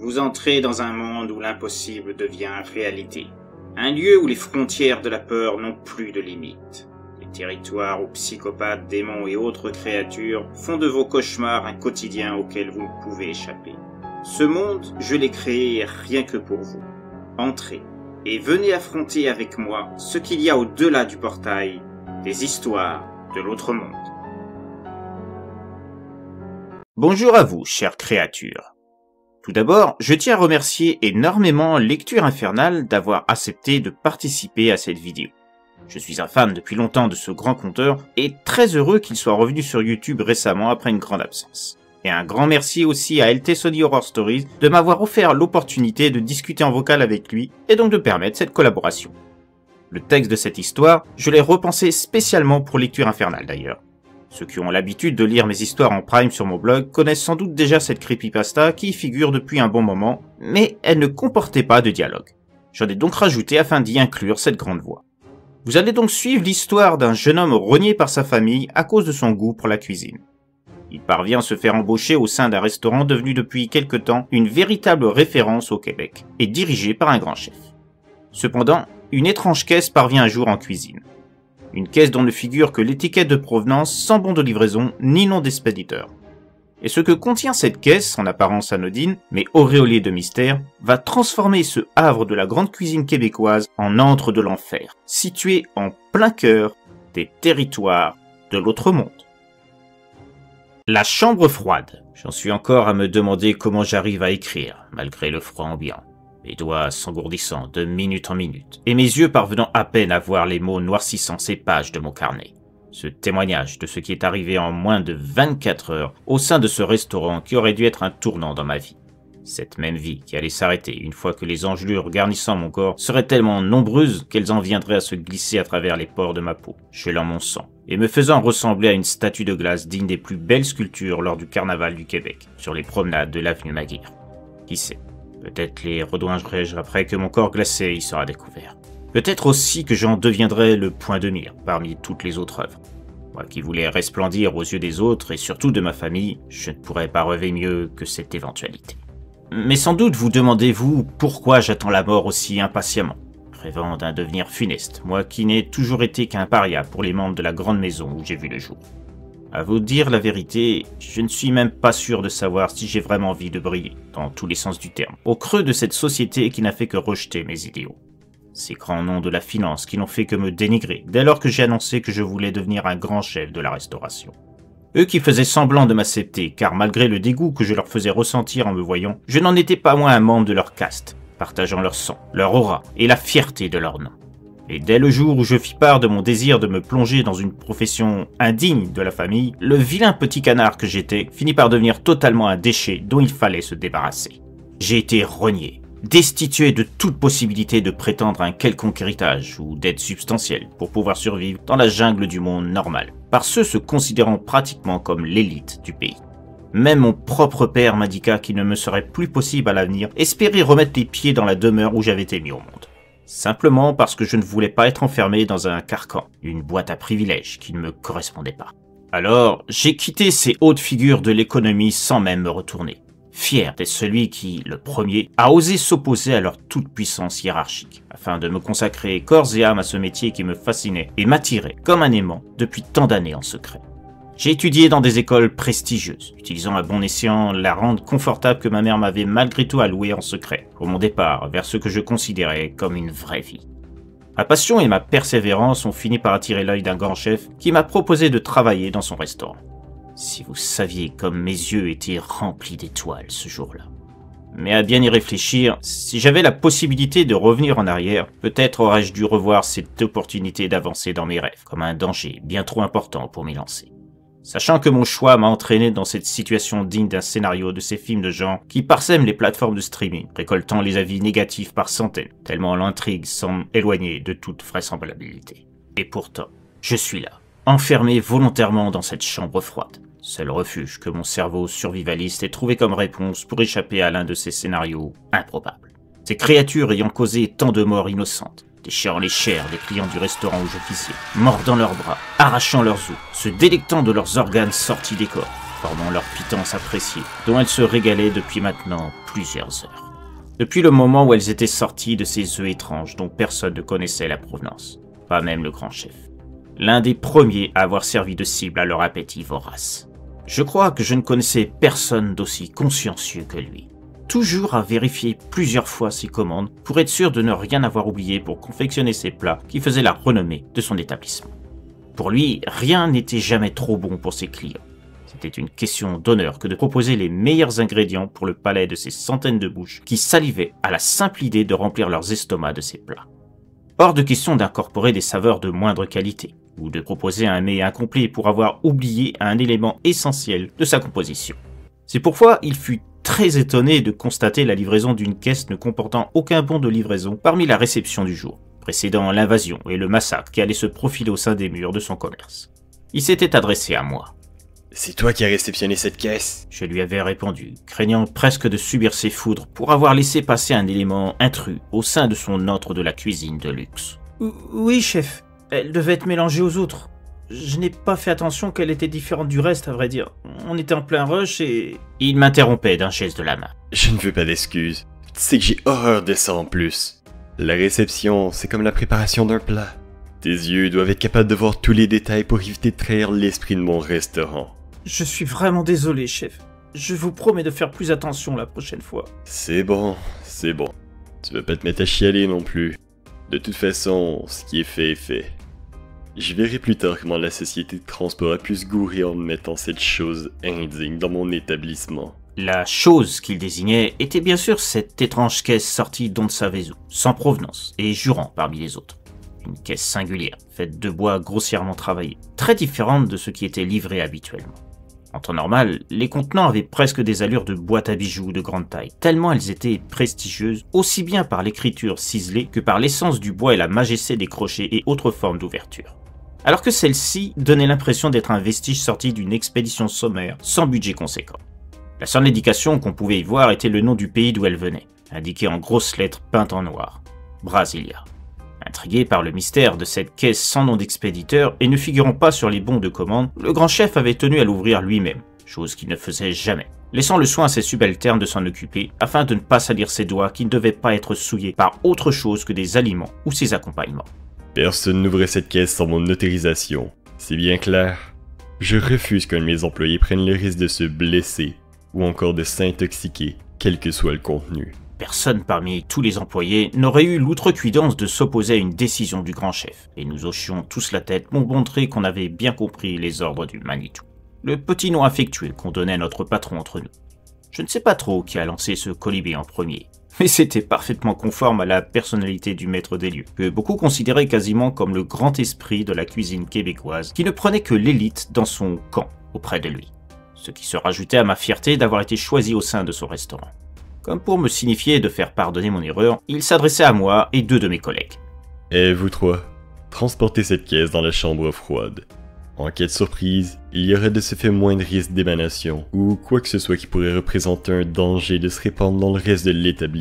Vous entrez dans un monde où l'impossible devient réalité. Un lieu où les frontières de la peur n'ont plus de limites. Les territoires où psychopathes, démons et autres créatures font de vos cauchemars un quotidien auquel vous ne pouvez échapper. Ce monde, je l'ai créé rien que pour vous. Entrez et venez affronter avec moi ce qu'il y a au-delà du portail, des histoires de l'autre monde. Bonjour à vous, chères créatures. Tout d'abord, je tiens à remercier énormément Lecture Infernale d'avoir accepté de participer à cette vidéo. Je suis un fan depuis longtemps de ce grand conteur et très heureux qu'il soit revenu sur YouTube récemment après une grande absence. Et un grand merci aussi à LT Sony Horror Stories de m'avoir offert l'opportunité de discuter en vocal avec lui et donc de permettre cette collaboration. Le texte de cette histoire, je l'ai repensé spécialement pour Lecture Infernale d'ailleurs. Ceux qui ont l'habitude de lire mes histoires en prime sur mon blog connaissent sans doute déjà cette creepypasta qui y figure depuis un bon moment, mais elle ne comportait pas de dialogue. J'en ai donc rajouté afin d'y inclure cette grande voix. Vous allez donc suivre l'histoire d'un jeune homme renié par sa famille à cause de son goût pour la cuisine. Il parvient à se faire embaucher au sein d'un restaurant devenu depuis quelque temps une véritable référence au Québec, et dirigé par un grand chef. Cependant, une étrange caisse parvient un jour en cuisine. Une caisse dont ne figure que l'étiquette de provenance sans bon de livraison ni nom d'expéditeur. Et ce que contient cette caisse, en apparence anodine, mais auréolée de mystère, va transformer ce havre de la grande cuisine québécoise en antre de l'enfer, situé en plein cœur des territoires de l'autre monde. La chambre froide. J'en suis encore à me demander comment j'arrive à écrire, malgré le froid ambiant. Mes doigts s'engourdissant de minute en minute, et mes yeux parvenant à peine à voir les mots noircissant ces pages de mon carnet. Ce témoignage de ce qui est arrivé en moins de 24 heures au sein de ce restaurant qui aurait dû être un tournant dans ma vie. Cette même vie qui allait s'arrêter une fois que les engelures garnissant mon corps seraient tellement nombreuses qu'elles en viendraient à se glisser à travers les pores de ma peau, gelant mon sang, et me faisant ressembler à une statue de glace digne des plus belles sculptures lors du carnaval du Québec, sur les promenades de l'avenue Maguire. Qui sait? Peut-être les rejoindrai-je après que mon corps glacé y sera découvert. Peut-être aussi que j'en deviendrai le point de mire parmi toutes les autres œuvres. Moi qui voulais resplendir aux yeux des autres et surtout de ma famille, je ne pourrais pas rêver mieux que cette éventualité. Mais sans doute vous demandez-vous pourquoi j'attends la mort aussi impatiemment, rêvant d'un devenir funeste, moi qui n'ai toujours été qu'un paria pour les membres de la grande maison où j'ai vu le jour. À vous dire la vérité, je ne suis même pas sûr de savoir si j'ai vraiment envie de briller, dans tous les sens du terme, au creux de cette société qui n'a fait que rejeter mes idéaux. Ces grands noms de la finance qui n'ont fait que me dénigrer dès lors que j'ai annoncé que je voulais devenir un grand chef de la restauration. Eux qui faisaient semblant de m'accepter, car malgré le dégoût que je leur faisais ressentir en me voyant, je n'en étais pas moins un membre de leur caste, partageant leur sang, leur aura et la fierté de leur nom. Et dès le jour où je fis part de mon désir de me plonger dans une profession indigne de la famille, le vilain petit canard que j'étais finit par devenir totalement un déchet dont il fallait se débarrasser. J'ai été renié, destitué de toute possibilité de prétendre à un quelconque héritage ou d'aide substantielle pour pouvoir survivre dans la jungle du monde normal, par ceux se considérant pratiquement comme l'élite du pays. Même mon propre père m'indiqua qu'il ne me serait plus possible à l'avenir espérer remettre les pieds dans la demeure où j'avais été mis au monde. Simplement parce que je ne voulais pas être enfermé dans un carcan, une boîte à privilèges qui ne me correspondait pas. Alors, j'ai quitté ces hautes figures de l'économie sans même me retourner, fier d'être celui qui, le premier, a osé s'opposer à leur toute-puissance hiérarchique, afin de me consacrer corps et âme à ce métier qui me fascinait et m'attirait comme un aimant depuis tant d'années en secret. J'ai étudié dans des écoles prestigieuses, utilisant à bon escient la rente confortable que ma mère m'avait malgré tout allouée en secret, pour mon départ vers ce que je considérais comme une vraie vie. Ma passion et ma persévérance ont fini par attirer l'œil d'un grand chef qui m'a proposé de travailler dans son restaurant. Si vous saviez comme mes yeux étaient remplis d'étoiles ce jour-là. Mais à bien y réfléchir, si j'avais la possibilité de revenir en arrière, peut-être aurais-je dû revoir cette opportunité d'avancer dans mes rêves, comme un danger bien trop important pour m'y lancer. Sachant que mon choix m'a entraîné dans cette situation digne d'un scénario de ces films de genre qui parsèment les plateformes de streaming, récoltant les avis négatifs par centaines, tellement l'intrigue semble éloignée de toute vraisemblabilité. Et pourtant, je suis là, enfermé volontairement dans cette chambre froide, seul refuge que mon cerveau survivaliste ait trouvé comme réponse pour échapper à l'un de ces scénarios improbables. Ces créatures ayant causé tant de morts innocentes, déchirant les chairs des clients du restaurant où j'officiais, mordant leurs bras, arrachant leurs os, se délectant de leurs organes sortis des corps, formant leur pitance appréciée, dont elles se régalaient depuis maintenant plusieurs heures. Depuis le moment où elles étaient sorties de ces œufs étranges dont personne ne connaissait la provenance, pas même le grand chef. L'un des premiers à avoir servi de cible à leur appétit vorace. Je crois que je ne connaissais personne d'aussi consciencieux que lui. Toujours à vérifier plusieurs fois ses commandes pour être sûr de ne rien avoir oublié pour confectionner ses plats qui faisaient la renommée de son établissement. Pour lui, rien n'était jamais trop bon pour ses clients. C'était une question d'honneur que de proposer les meilleurs ingrédients pour le palais de ces centaines de bouches qui salivaient à la simple idée de remplir leurs estomacs de ces plats. Hors de question d'incorporer des saveurs de moindre qualité, ou de proposer un mets incomplet pour avoir oublié un élément essentiel de sa composition. C'est pourquoi il fut très étonné de constater la livraison d'une caisse ne comportant aucun bon de livraison parmi la réception du jour, précédant l'invasion et le massacre qui allait se profiler au sein des murs de son commerce. Il s'était adressé à moi. « C'est toi qui as réceptionné cette caisse ?» Je lui avais répondu, craignant presque de subir ses foudres pour avoir laissé passer un élément intrus au sein de son ordre de la cuisine de luxe. « Oui, chef. Elle devait être mélangée aux autres. Je n'ai pas fait attention qu'elle était différente du reste, à vrai dire. On était en plein rush et... » Il m'interrompait d'un geste de la main. « Je ne veux pas d'excuses. Tu sais que j'ai horreur de ça en plus. La réception, c'est comme la préparation d'un plat. Tes yeux doivent être capables de voir tous les détails pour éviter de trahir l'esprit de mon restaurant. » Je suis vraiment désolé, chef. Je vous promets de faire plus attention la prochaine fois. C'est bon, c'est bon. Tu vas pas te mettre à chialer non plus. De toute façon, ce qui est fait est fait. Je verrai plus tard comment la société de transport a pu se gourer en mettant cette chose indigne dans mon établissement. La chose qu'il désignait était bien sûr cette étrange caisse sortie d'on ne savait où, sans provenance et jurant parmi les autres. Une caisse singulière, faite de bois grossièrement travaillé, très différente de ce qui était livré habituellement. En temps normal, les contenants avaient presque des allures de boîtes à bijoux de grande taille, tellement elles étaient prestigieuses, aussi bien par l'écriture ciselée que par l'essence du bois et la majesté des crochets et autres formes d'ouverture. Alors que celle-ci donnait l'impression d'être un vestige sorti d'une expédition sommaire, sans budget conséquent. La seule indication qu'on pouvait y voir était le nom du pays d'où elle venait, indiqué en grosses lettres peintes en noir, Brasilia. Intrigué par le mystère de cette caisse sans nom d'expéditeur et ne figurant pas sur les bons de commande, le grand chef avait tenu à l'ouvrir lui-même, chose qu'il ne faisait jamais, laissant le soin à ses subalternes de s'en occuper afin de ne pas salir ses doigts qui ne devaient pas être souillés par autre chose que des aliments ou ses accompagnements. Personne n'ouvrait cette caisse sans mon autorisation, c'est bien clair. Je refuse qu'un de mes employés prenne le risque de se blesser ou encore de s'intoxiquer, quel que soit le contenu. Personne parmi tous les employés n'aurait eu l'outrecuidance de s'opposer à une décision du grand chef, et nous hochions tous la tête pour montrer qu'on avait bien compris les ordres du Manitou. Le petit nom affectueux qu'on donnait à notre patron entre nous. Je ne sais pas trop qui a lancé ce colibé en premier, mais c'était parfaitement conforme à la personnalité du maître des lieux, que beaucoup considéraient quasiment comme le grand esprit de la cuisine québécoise, qui ne prenait que l'élite dans son camp auprès de lui. Ce qui se rajoutait à ma fierté d'avoir été choisi au sein de son restaurant. Comme pour me signifier de faire pardonner mon erreur, il s'adressait à moi et deux de mes collègues. « Et vous trois, transportez cette caisse dans la chambre froide. En cas de surprise, il y aurait de ce fait moins de risque d'émanation, ou quoi que ce soit qui pourrait représenter un danger de se répandre dans le reste de l'établissement. »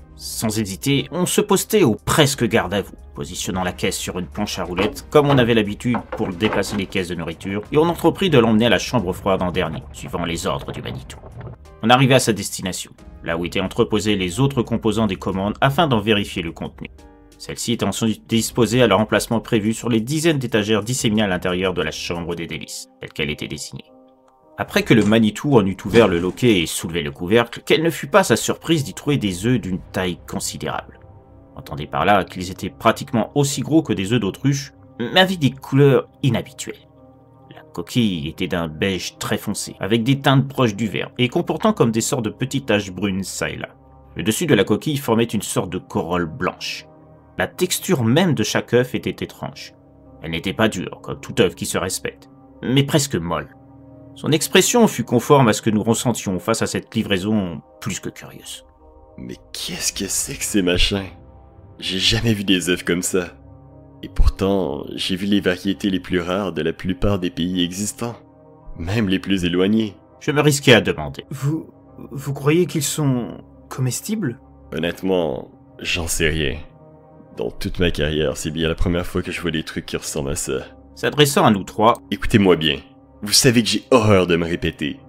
Sans hésiter, on se postait au presque garde à vous, positionnant la caisse sur une planche à roulettes, comme on avait l'habitude pour déplacer les caisses de nourriture, et on entreprit de l'emmener à la chambre froide en dernier, suivant les ordres du Manitou. On arrivait à sa destination, là où étaient entreposés les autres composants des commandes afin d'en vérifier le contenu. Celles-ci étaient ensuite disposées à leur emplacement prévu sur les dizaines d'étagères disséminées à l'intérieur de la chambre des délices, telle qu'elle était désignée. Après que le Manitou en eut ouvert le loquet et soulevé le couvercle, quelle ne fut pas sa surprise d'y trouver des œufs d'une taille considérable. Entendez par là qu'ils étaient pratiquement aussi gros que des œufs d'autruche, mais avec des couleurs inhabituelles. La coquille était d'un beige très foncé, avec des teintes proches du vert, et comportant comme des sortes de petites taches brunes çà et là. Le dessus de la coquille formait une sorte de corolle blanche. La texture même de chaque œuf était étrange. Elle n'était pas dure, comme tout œuf qui se respecte, mais presque molle. Son expression fut conforme à ce que nous ressentions face à cette livraison plus que curieuse. Mais qu'est-ce que c'est que ces machins? J'ai jamais vu des œufs comme ça. Et pourtant, j'ai vu les variétés les plus rares de la plupart des pays existants, même les plus éloignés. Je me risquais à demander. Vous croyez qu'ils sont comestibles? Honnêtement, j'en sais rien. Dans toute ma carrière, c'est bien la première fois que je vois des trucs qui ressemblent à ça. S'adressant à nous trois, écoutez-moi bien. Vous savez que j'ai horreur de me répéter,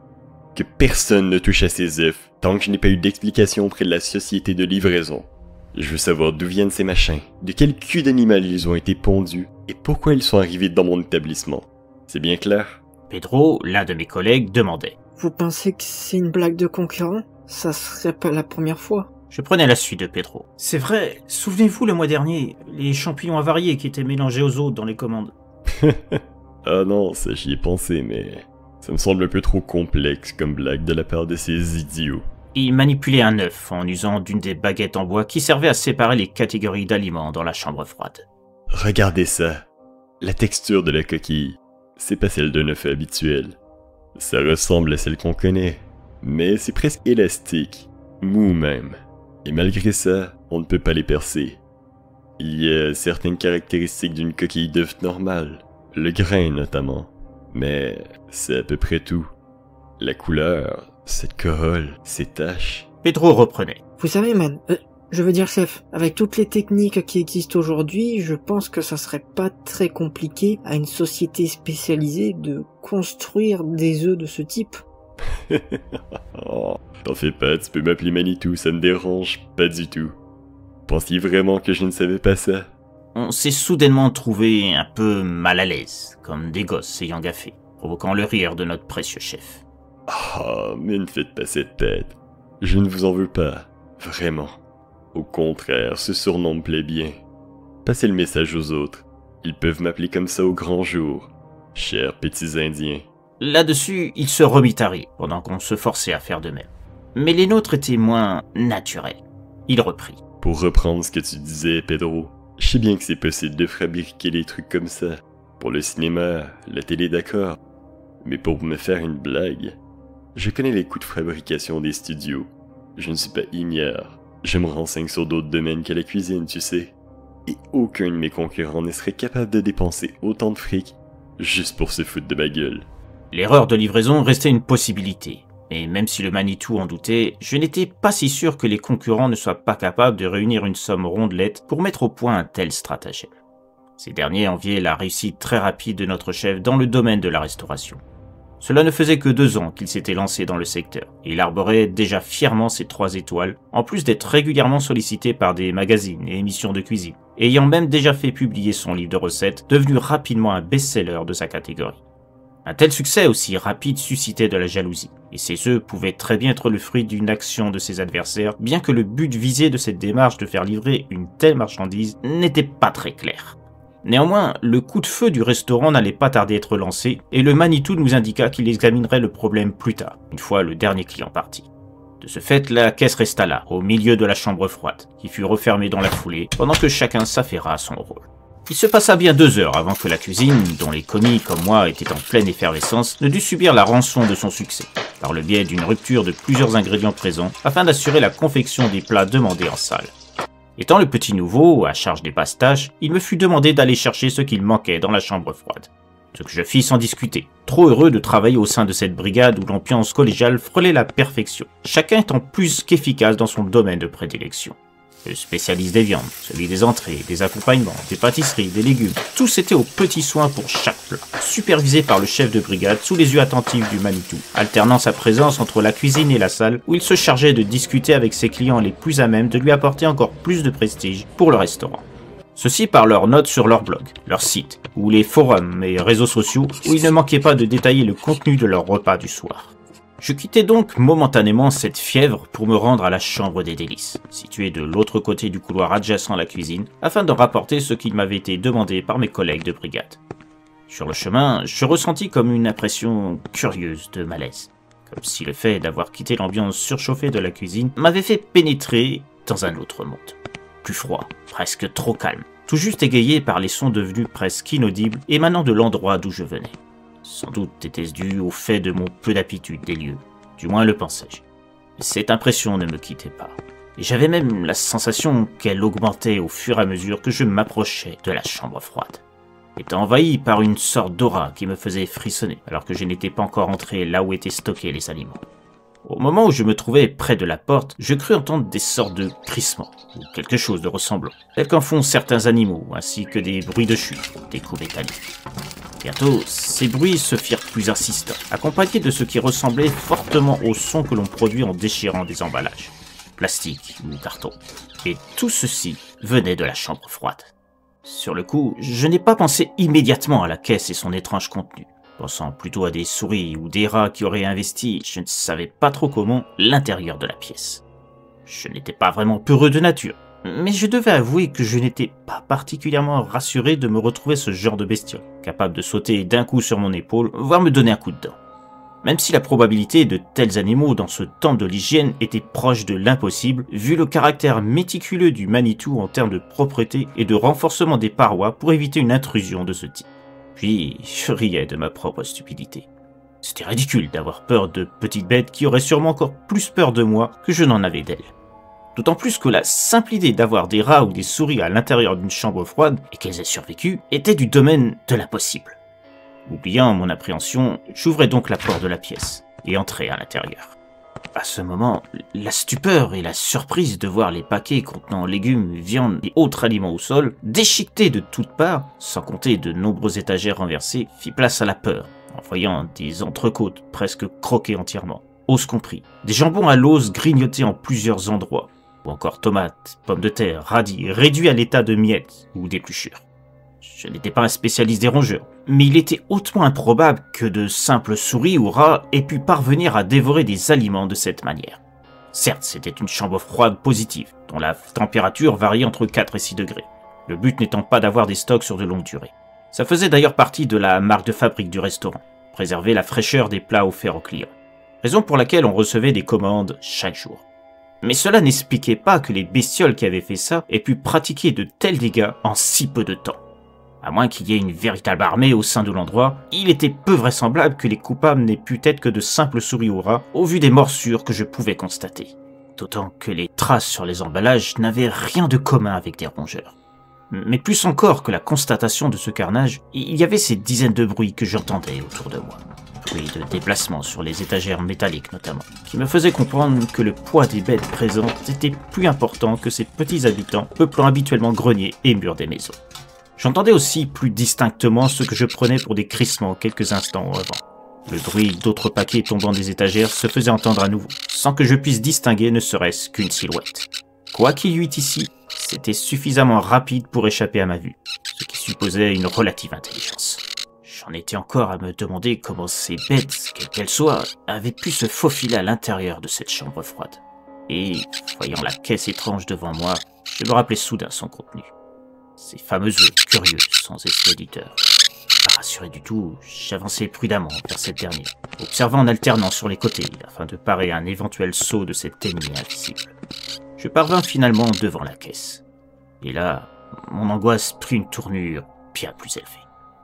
que personne ne touche à ces œufs tant que je n'ai pas eu d'explication auprès de la société de livraison. Je veux savoir d'où viennent ces machins, de quel cul d'animal ils ont été pondus, et pourquoi ils sont arrivés dans mon établissement. C'est bien clair? Pedro, l'un de mes collègues, demandait. Vous pensez que c'est une blague de concurrent? Ça serait pas la première fois. Je prenais la suite de Pedro. C'est vrai, souvenez-vous le mois dernier, les champignons avariés qui étaient mélangés aux autres dans les commandes. Ah non, ça j'y ai pensé, mais ça me semble un peu trop complexe comme blague de la part de ces idiots. Il manipulait un œuf en usant d'une des baguettes en bois qui servait à séparer les catégories d'aliments dans la chambre froide. Regardez ça. La texture de la coquille, c'est pas celle d'un œuf habituel. Ça ressemble à celle qu'on connaît, mais c'est presque élastique, mou même. Et malgré ça, on ne peut pas les percer. Il y a certaines caractéristiques d'une coquille d'œuf normale, le grain notamment, mais c'est à peu près tout. La couleur, cette corolle, ces taches... Pedro reprenait. Vous savez, man, je veux dire, chef, avec toutes les techniques qui existent aujourd'hui, je pense que ça serait pas très compliqué à une société spécialisée de construire des œufs de ce type. Oh, t'en fais pas, tu peux m'appeler Manitou, ça me dérange pas du tout. Pensiez vraiment que je ne savais pas ça? On s'est soudainement trouvé un peu mal à l'aise, comme des gosses ayant gaffé, provoquant le rire de notre précieux chef. Ah, mais ne faites pas cette tête. Je ne vous en veux pas, vraiment. Au contraire, ce surnom me plaît bien. Passez le message aux autres. Ils peuvent m'appeler comme ça au grand jour, chers petits indiens. Là-dessus, il se remit à rire, pendant qu'on se forçait à faire de même. Mais les nôtres étaient moins naturels. Il reprit. Pour reprendre ce que tu disais, Pedro, je sais bien que c'est possible de fabriquer des trucs comme ça. Pour le cinéma, la télé, d'accord. Mais pour me faire une blague, je connais les coûts de fabrication des studios. Je ne suis pas ignare. Je me renseigne sur d'autres domaines que la cuisine, tu sais. Et aucun de mes concurrents ne serait capable de dépenser autant de fric juste pour se foutre de ma gueule. L'erreur de livraison restait une possibilité. Et même si le Manitou en doutait, je n'étais pas si sûr que les concurrents ne soient pas capables de réunir une somme rondelette pour mettre au point un tel stratagème. Ces derniers enviaient la réussite très rapide de notre chef dans le domaine de la restauration. Cela ne faisait que 2 ans qu'il s'était lancé dans le secteur, et il arborait déjà fièrement ses 3 étoiles, en plus d'être régulièrement sollicité par des magazines et émissions de cuisine, ayant même déjà fait publier son livre de recettes, devenu rapidement un best-seller de sa catégorie. Un tel succès aussi rapide suscitait de la jalousie, et ces œufs pouvaient très bien être le fruit d'une action de ses adversaires, bien que le but visé de cette démarche de faire livrer une telle marchandise n'était pas très clair. Néanmoins, le coup de feu du restaurant n'allait pas tarder à être lancé, et le Manitou nous indiqua qu'il examinerait le problème plus tard, une fois le dernier client parti. De ce fait, la caisse resta là, au milieu de la chambre froide, qui fut refermée dans la foulée, pendant que chacun s'affaira à son rôle. Il se passa bien 2 heures avant que la cuisine, dont les commis comme moi étaient en pleine effervescence, ne dut subir la rançon de son succès, par le biais d'une rupture de plusieurs ingrédients présents, afin d'assurer la confection des plats demandés en salle. Étant le petit nouveau, à charge des passe-tâches, il me fut demandé d'aller chercher ce qu'il manquait dans la chambre froide. Ce que je fis sans discuter, trop heureux de travailler au sein de cette brigade où l'ambiance collégiale frôlait la perfection, chacun étant plus qu'efficace dans son domaine de prédilection. Le spécialiste des viandes, celui des entrées, des accompagnements, des pâtisseries, des légumes, tous étaient aux petits soins pour chaque plat, supervisé par le chef de brigade sous les yeux attentifs du Manitou, alternant sa présence entre la cuisine et la salle où il se chargeait de discuter avec ses clients les plus à même de lui apporter encore plus de prestige pour le restaurant. Ceci par leurs notes sur leur blog, leur site, ou les forums et réseaux sociaux où il ne manquait pas de détailler le contenu de leur repas du soir. Je quittais donc momentanément cette fièvre pour me rendre à la chambre des délices, située de l'autre côté du couloir adjacent à la cuisine, afin de rapporter ce qu'il m'avait été demandé par mes collègues de brigade. Sur le chemin, je ressentis comme une impression curieuse de malaise, comme si le fait d'avoir quitté l'ambiance surchauffée de la cuisine m'avait fait pénétrer dans un autre monde. Plus froid, presque trop calme, tout juste égayé par les sons devenus presque inaudibles émanant de l'endroit d'où je venais. Sans doute était-ce dû au fait de mon peu d'habitude des lieux, du moins le pensais-je. Cette impression ne me quittait pas, et j'avais même la sensation qu'elle augmentait au fur et à mesure que je m'approchais de la chambre froide, étant envahi par une sorte d'aura qui me faisait frissonner, alors que je n'étais pas encore entré là où étaient stockés les aliments. Au moment où je me trouvais près de la porte, je crus entendre des sortes de crissements, ou quelque chose de ressemblant, tel qu'en font certains animaux, ainsi que des bruits de chute, des coups métalliques. Bientôt, ces bruits se firent plus insistants, accompagnés de ce qui ressemblait fortement au son que l'on produit en déchirant des emballages, plastique ou carton. Et tout ceci venait de la chambre froide. Sur le coup, je n'ai pas pensé immédiatement à la caisse et son étrange contenu. Pensant plutôt à des souris ou des rats qui auraient investi, je ne savais pas trop comment, l'intérieur de la pièce. Je n'étais pas vraiment peureux de nature, mais je devais avouer que je n'étais pas particulièrement rassuré de me retrouver ce genre de bestiole, capable de sauter d'un coup sur mon épaule, voire me donner un coup de dent. Même si la probabilité de tels animaux dans ce temple de l'hygiène était proche de l'impossible, vu le caractère méticuleux du Manitou en termes de propreté et de renforcement des parois pour éviter une intrusion de ce type. Puis, je riais de ma propre stupidité. C'était ridicule d'avoir peur de petites bêtes qui auraient sûrement encore plus peur de moi que je n'en avais d'elles. D'autant plus que la simple idée d'avoir des rats ou des souris à l'intérieur d'une chambre froide et qu'elles aient survécu était du domaine de l'impossible. Oubliant mon appréhension, j'ouvrais donc la porte de la pièce et entrai à l'intérieur. À ce moment, la stupeur et la surprise de voir les paquets contenant légumes, viandes et autres aliments au sol, déchiquetés de toutes parts, sans compter de nombreuses étagères renversées, fit place à la peur, en voyant des entrecôtes presque croquées entièrement, os compris, des jambons à l'os grignotés en plusieurs endroits, ou encore tomates, pommes de terre, radis, réduits à l'état de miettes ou d'épluchures. Je n'étais pas un spécialiste des rongeurs, mais il était hautement improbable que de simples souris ou rats aient pu parvenir à dévorer des aliments de cette manière. Certes, c'était une chambre froide positive, dont la température variait entre 4 et 6 degrés, le but n'étant pas d'avoir des stocks sur de longues durées. Ça faisait d'ailleurs partie de la marque de fabrique du restaurant, préserver la fraîcheur des plats offerts aux clients, raison pour laquelle on recevait des commandes chaque jour. Mais cela n'expliquait pas que les bestioles qui avaient fait ça aient pu pratiquer de tels dégâts en si peu de temps. À moins qu'il y ait une véritable armée au sein de l'endroit, il était peu vraisemblable que les coupables n'aient pu être que de simples souris ou rats, au vu des morsures que je pouvais constater. D'autant que les traces sur les emballages n'avaient rien de commun avec des rongeurs. Mais plus encore que la constatation de ce carnage, il y avait ces dizaines de bruits que j'entendais autour de moi. Bruits de déplacement sur les étagères métalliques notamment, qui me faisaient comprendre que le poids des bêtes présentes était plus important que ces petits habitants peuplant habituellement greniers et murs des maisons. J'entendais aussi plus distinctement ce que je prenais pour des crissements quelques instants avant. Le bruit d'autres paquets tombant des étagères se faisait entendre à nouveau, sans que je puisse distinguer ne serait-ce qu'une silhouette. Quoi qu'il y eût ici, c'était suffisamment rapide pour échapper à ma vue, ce qui supposait une relative intelligence. J'en étais encore à me demander comment ces bêtes, quelles qu'elles soient, avaient pu se faufiler à l'intérieur de cette chambre froide. Et, voyant la caisse étrange devant moi, je me rappelais soudain son contenu. Ces fameux œufs curieux, sans expéditeur. Pas rassuré du tout, j'avançai prudemment vers cette dernière, observant en alternant sur les côtés, afin de parer à un éventuel saut de cette ennemi invisible. Je parvins finalement devant la caisse. Et là, mon angoisse prit une tournure bien plus élevée.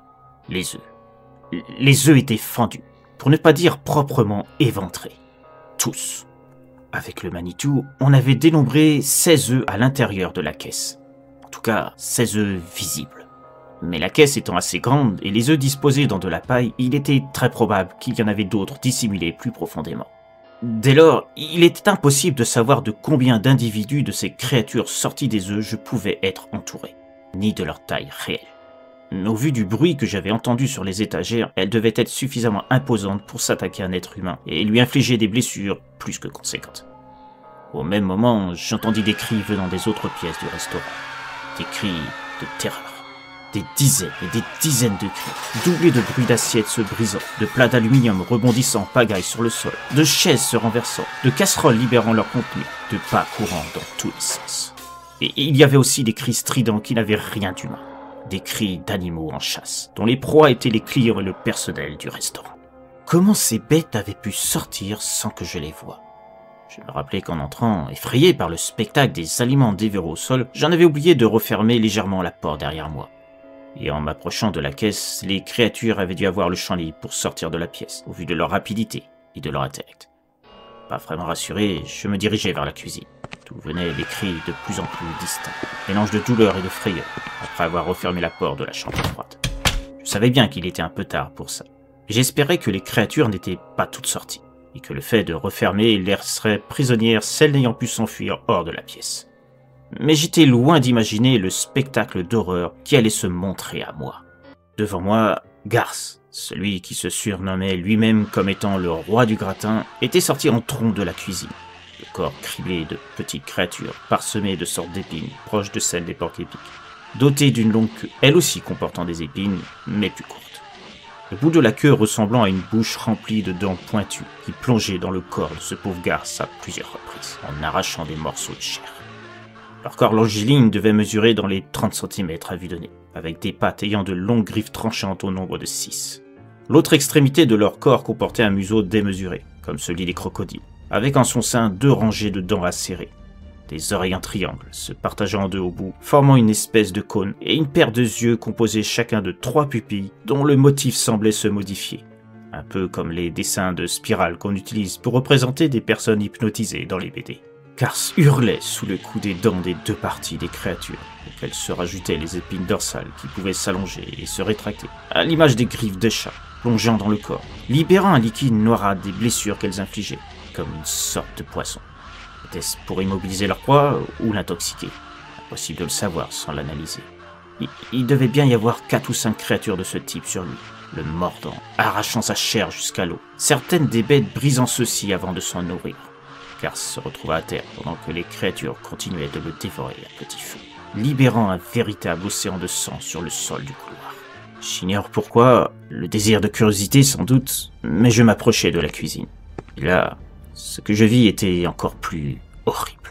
Les œufs. Les œufs étaient fendus, pour ne pas dire proprement éventrés. Tous. Avec le Manitou, on avait dénombré 16 œufs à l'intérieur de la caisse. En tout cas, 16 œufs visibles. Mais la caisse étant assez grande et les œufs disposés dans de la paille, il était très probable qu'il y en avait d'autres dissimulés plus profondément. Dès lors, il était impossible de savoir de combien d'individus de ces créatures sorties des œufs je pouvais être entouré, ni de leur taille réelle. Mais au vu du bruit que j'avais entendu sur les étagères, elles devaient être suffisamment imposantes pour s'attaquer à un être humain et lui infliger des blessures plus que conséquentes. Au même moment, j'entendis des cris venant des autres pièces du restaurant. Des cris de terreur. Des dizaines et des dizaines de cris, doublés de bruits d'assiettes se brisant, de plats d'aluminium rebondissant en pagaille sur le sol, de chaises se renversant, de casseroles libérant leur contenu, de pas courant dans tous les sens. Et il y avait aussi des cris stridents qui n'avaient rien d'humain. Des cris d'animaux en chasse, dont les proies étaient les clients et le personnel du restaurant. Comment ces bêtes avaient pu sortir sans que je les voie ? Je me rappelais qu'en entrant, effrayé par le spectacle des aliments déverrés au sol, j'en avais oublié de refermer légèrement la porte derrière moi. Et en m'approchant de la caisse, les créatures avaient dû avoir le champ libre pour sortir de la pièce, au vu de leur rapidité et de leur intellect. Pas vraiment rassuré, je me dirigeais vers la cuisine, d'où venaient les cris de plus en plus distincts, mélange de douleur et de frayeur, après avoir refermé la porte de la chambre froide. Je savais bien qu'il était un peu tard pour ça. J'espérais que les créatures n'étaient pas toutes sorties, et que le fait de refermer laisserait prisonnière celles n'ayant pu s'enfuir hors de la pièce. Mais j'étais loin d'imaginer le spectacle d'horreur qui allait se montrer à moi. Devant moi, Garth, celui qui se surnommait lui-même comme étant le roi du gratin, était sorti en trompe de la cuisine, le corps criblé de petites créatures parsemées de sortes d'épines proches de celles des porcs épics, dotées d'une longue queue, elle aussi comportant des épines, mais plus courtes. Le bout de la queue ressemblant à une bouche remplie de dents pointues qui plongeaient dans le corps de ce pauvre Garth à plusieurs reprises, en arrachant des morceaux de chair. Leur corps longiligne devait mesurer dans les 30 cm à vue de nez, avec des pattes ayant de longues griffes tranchantes au nombre de 6. L'autre extrémité de leur corps comportait un museau démesuré, comme celui des crocodiles, avec en son sein 2 rangées de dents acérées, des oreilles en triangle, se partageant en 2 au bout, formant une espèce de cône, et une paire de yeux composés chacun de 3 pupilles, dont le motif semblait se modifier, un peu comme les dessins de spirale qu'on utilise pour représenter des personnes hypnotisées dans les BD. Garth hurlait sous le coup des dents des 2 parties des créatures, auxquelles se rajoutaient les épines dorsales qui pouvaient s'allonger et se rétracter, à l'image des griffes de chat, plongeant dans le corps, libérant un liquide noirâtre des blessures qu'elles infligeaient, comme une sorte de poison. Était-ce pour immobiliser leur proie ou l'intoxiquer? Impossible de le savoir sans l'analyser. Il devait bien y avoir 4 ou 5 créatures de ce type sur lui, le mordant, arrachant sa chair jusqu'à l'eau, certaines des bêtes brisant ceux-ci avant de s'en nourrir. Garth se retrouva à terre pendant que les créatures continuaient de le dévorer à petit feu, libérant un véritable océan de sang sur le sol du couloir. J'ignore pourquoi, le désir de curiosité sans doute, mais je m'approchais de la cuisine. Et là, ce que je vis était encore plus horrible.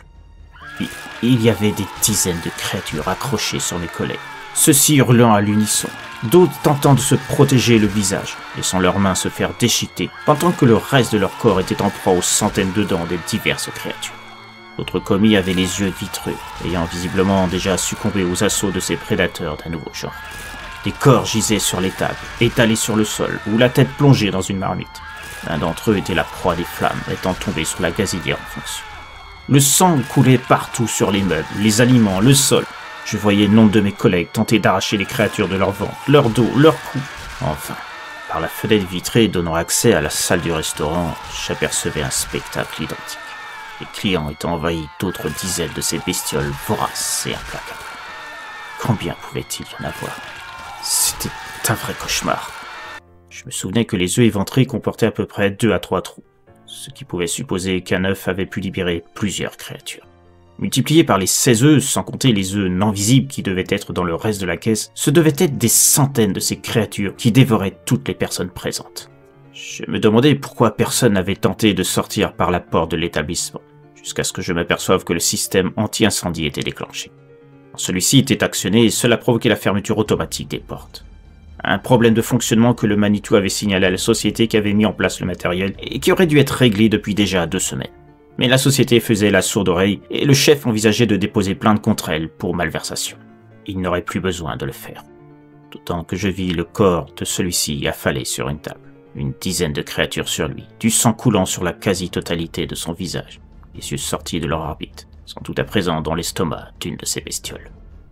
Il y avait des dizaines de créatures accrochées sur mes collègues, ceux-ci hurlant à l'unisson, d'autres tentant de se protéger le visage, laissant leurs mains se faire déchiqueter, pendant que le reste de leur corps était en proie aux centaines de dents des diverses créatures. D'autres commis avaient les yeux vitreux, ayant visiblement déjà succombé aux assauts de ces prédateurs d'un nouveau genre. Des corps gisaient sur les tables, étalés sur le sol, ou la tête plongée dans une marmite. L'un d'entre eux était la proie des flammes, étant tombé sur la gazinière en fonction. Le sang coulait partout sur les meubles, les aliments, le sol. Je voyais nombre de mes collègues tenter d'arracher les créatures de leur ventre, leur dos, leur cou. Enfin, par la fenêtre vitrée donnant accès à la salle du restaurant, j'apercevais un spectacle identique. Les clients étaient envahis d'autres dizaines de ces bestioles voraces et implacables. Combien pouvait-il y en avoir? C'était un vrai cauchemar. Je me souvenais que les œufs éventrés comportaient à peu près 2 à 3 trous, ce qui pouvait supposer qu'un œuf avait pu libérer plusieurs créatures. Multipliés par les 16 œufs, sans compter les œufs non visibles qui devaient être dans le reste de la caisse, ce devaient être des centaines de ces créatures qui dévoraient toutes les personnes présentes. Je me demandais pourquoi personne n'avait tenté de sortir par la porte de l'établissement, jusqu'à ce que je m'aperçoive que le système anti-incendie était déclenché. Quand celui-ci était actionné, cela provoquait la fermeture automatique des portes. Un problème de fonctionnement que le Manitou avait signalé à la société qui avait mis en place le matériel et qui aurait dû être réglé depuis déjà 2 semaines. Mais la société faisait la sourde oreille et le chef envisageait de déposer plainte contre elle pour malversation. Il n'aurait plus besoin de le faire. D'autant que je vis le corps de celui-ci affalé sur une table. Une dizaine de créatures sur lui, du sang coulant sur la quasi-totalité de son visage, les yeux sortis de leur orbite, sans doute à présent dans l'estomac d'une de ces bestioles.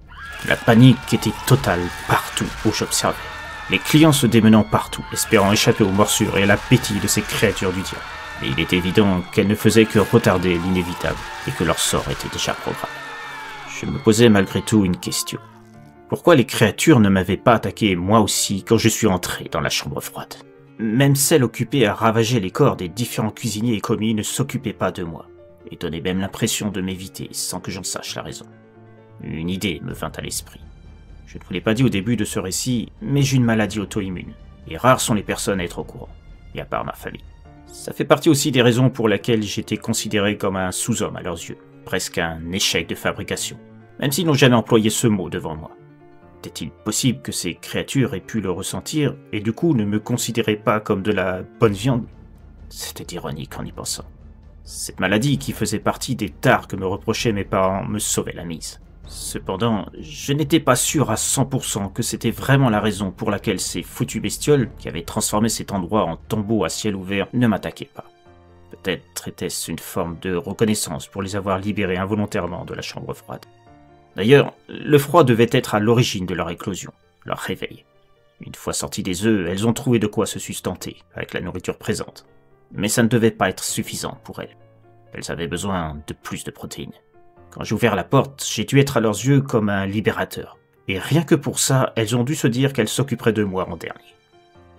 La panique était totale partout où j'observais. Les clients se démenant partout, espérant échapper aux morsures et à l'appétit de ces créatures du diable. Et il est évident qu'elles ne faisaient que retarder l'inévitable et que leur sort était déjà programmé. Je me posais malgré tout une question. Pourquoi les créatures ne m'avaient pas attaqué moi aussi quand je suis entré dans la chambre froide? Même celles occupées à ravager les corps des différents cuisiniers et commis ne s'occupaient pas de moi, et donnaient même l'impression de m'éviter sans que j'en sache la raison. Une idée me vint à l'esprit. Je ne vous l'ai pas dit au début de ce récit, mais j'ai une maladie auto-immune, et rares sont les personnes à être au courant, et à part ma famille. Ça fait partie aussi des raisons pour lesquelles j'étais considéré comme un sous-homme à leurs yeux, presque un échec de fabrication, même s'ils n'ont jamais employé ce mot devant moi. Était-il possible que ces créatures aient pu le ressentir, et du coup ne me considéraient pas comme de la bonne viande? C'était ironique en y pensant. Cette maladie qui faisait partie des tares que me reprochaient mes parents me sauvait la mise. Cependant, je n'étais pas sûr à 100% que c'était vraiment la raison pour laquelle ces foutues bestioles, qui avaient transformé cet endroit en tombeau à ciel ouvert, ne m'attaquaient pas. Peut-être était-ce une forme de reconnaissance pour les avoir libérées involontairement de la chambre froide. D'ailleurs, le froid devait être à l'origine de leur éclosion, leur réveil. Une fois sorties des œufs, elles ont trouvé de quoi se sustenter, avec la nourriture présente. Mais ça ne devait pas être suffisant pour elles. Elles avaient besoin de plus de protéines. Quand j'ai ouvert la porte, j'ai dû être à leurs yeux comme un libérateur. Et rien que pour ça, elles ont dû se dire qu'elles s'occuperaient de moi en dernier.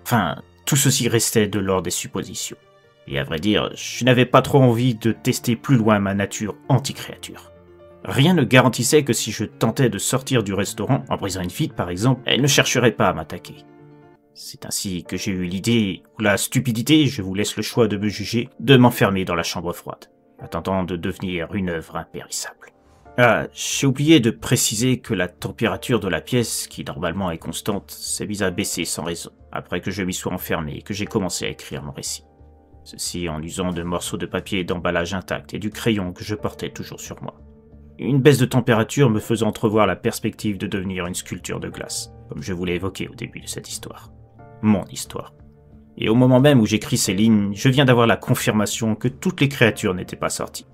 Enfin, tout ceci restait de l'ordre des suppositions. Et à vrai dire, je n'avais pas trop envie de tester plus loin ma nature anti-créature. Rien ne garantissait que si je tentais de sortir du restaurant, en brisant une vitre par exemple, elle ne chercherait pas à m'attaquer. C'est ainsi que j'ai eu l'idée, ou la stupidité, je vous laisse le choix de me juger, de m'enfermer dans la chambre froide, attendant de devenir une œuvre impérissable. Ah, j'ai oublié de préciser que la température de la pièce, qui normalement est constante, s'est mise à baisser sans raison, après que je m'y sois enfermé et que j'ai commencé à écrire mon récit. Ceci en usant de morceaux de papier d'emballage intact et du crayon que je portais toujours sur moi. Une baisse de température me faisant entrevoir la perspective de devenir une sculpture de glace, comme je vous l'ai évoqué au début de cette histoire. Mon histoire. Et au moment même où j'écris ces lignes, je viens d'avoir la confirmation que toutes les créatures n'étaient pas sorties.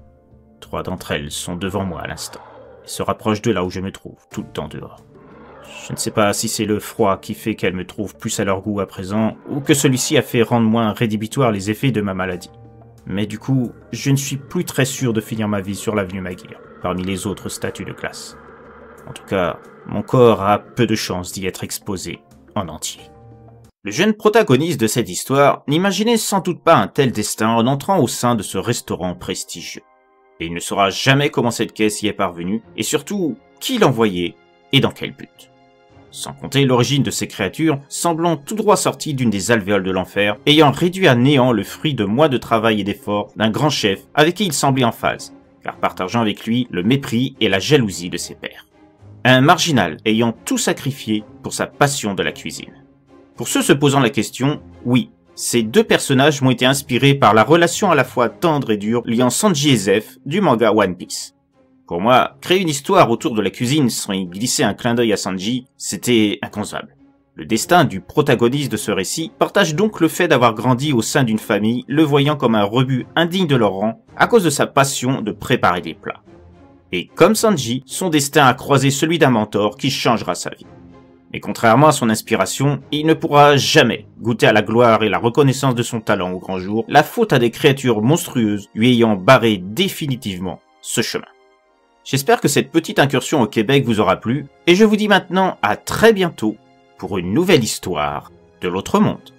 3 d'entre elles sont devant moi à l'instant, et se rapprochent de là où je me trouve, tout le temps dehors. Je ne sais pas si c'est le froid qui fait qu'elles me trouvent plus à leur goût à présent, ou que celui-ci a fait rendre moins rédhibitoires les effets de ma maladie. Mais du coup, je ne suis plus très sûr de finir ma vie sur l'avenue Maguire, parmi les autres statues de classe. En tout cas, mon corps a peu de chances d'y être exposé en entier. Le jeune protagoniste de cette histoire n'imaginait sans doute pas un tel destin en entrant au sein de ce restaurant prestigieux. Et il ne saura jamais comment cette caisse y est parvenue, et surtout, qui l'envoyait et dans quel but. Sans compter l'origine de ces créatures, semblant tout droit sorties d'une des alvéoles de l'enfer, ayant réduit à néant le fruit de mois de travail et d'efforts d'un grand chef avec qui il semblait en phase, car partageant avec lui le mépris et la jalousie de ses pairs. Un marginal ayant tout sacrifié pour sa passion de la cuisine. Pour ceux se posant la question, oui, ces 2 personnages m'ont été inspirés par la relation à la fois tendre et dure liant Sanji et Zeph du manga One Piece. Pour moi, créer une histoire autour de la cuisine sans y glisser un clin d'œil à Sanji, c'était inconcevable. Le destin du protagoniste de ce récit partage donc le fait d'avoir grandi au sein d'une famille le voyant comme un rebut indigne de leur rang à cause de sa passion de préparer des plats. Et comme Sanji, son destin a croisé celui d'un mentor qui changera sa vie. Mais contrairement à son inspiration, il ne pourra jamais goûter à la gloire et la reconnaissance de son talent au grand jour, la faute à des créatures monstrueuses lui ayant barré définitivement ce chemin. J'espère que cette petite incursion au Québec vous aura plu, et je vous dis maintenant à très bientôt pour une nouvelle histoire de l'autre monde.